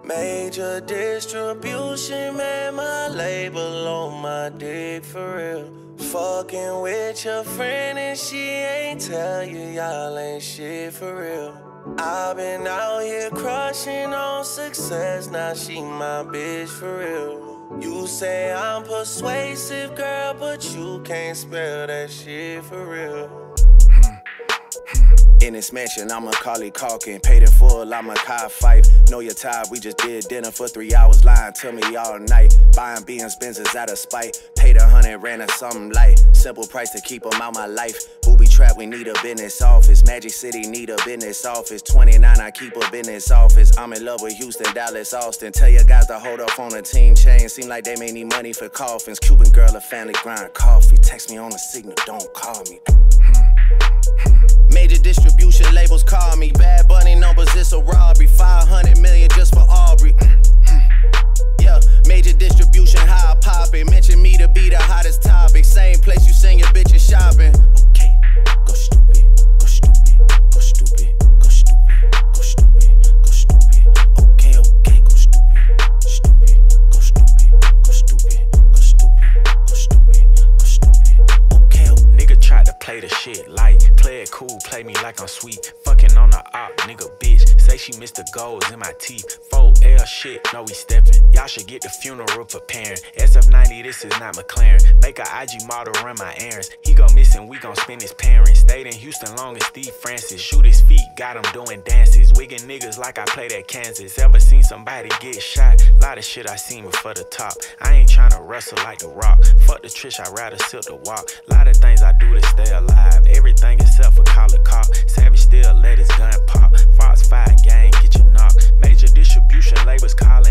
Major distribution, man, my label on my dick for real. Fucking with your friend and she ain't tell you y'all ain't shit for real. I've been out here crushing on success, now she my bitch for real. You say I'm persuasive, girl, but you can't spell that shit for real. In this mansion, I'm Macaulay Culkin. Paid in full, I'm a Kai Fife. Know you're tired, we just did dinner for 3 hours, lying to me all night. Buying Benz, Benzes out of spite. Paid 100, ran a something light. Simple price to keep them out my life. Booby trap, we need a business office. Magic City need a business office. 29, I keep a business office. I'm in love with Houston, Dallas, Austin. Tell your guys to hold up on the team chain. Seem like they may need money for coffins. Cuban girl, a family grind coffee. Text me on the signal, don't call me. Major distribution labels call me. Bad Bunny numbers, it's a robbery. 500 million just for Aubrey. Yeah, major distribution, how I pop it. Mention me to be the hottest topic. Same place you send your bitches shopping. Okay, go stupid, go stupid, go stupid, go stupid, go stupid, go stupid. Okay, okay, go stupid, stupid, go stupid, go stupid, go stupid, go stupid, go stupid. Okay, nigga tried to play the shit light. Play it cool, play me like I'm sweet. Fucking on the op, nigga bitch. Say she missed the goals in my teeth. 4L shit, no we steppin'. Y'all should get the funeral preparing. SF90, this is not McLaren. Make a IG model run my errands. He go missing, we gon' spend his parents. Stayed in Houston long as Steve Francis. Shoot his feet, got him doing dances. Wiggin' niggas like I played at Kansas. Ever seen somebody get shot? Lot of shit I seen before the top. I ain't tryna wrestle like The Rock. Fuck the Trish, I'd rather silk the walk. Lot of things I do to stay alive. Everything except for call a cop. Savage still let his gun pop. Fox 5 gang, get your knock. Major distribution labels calling.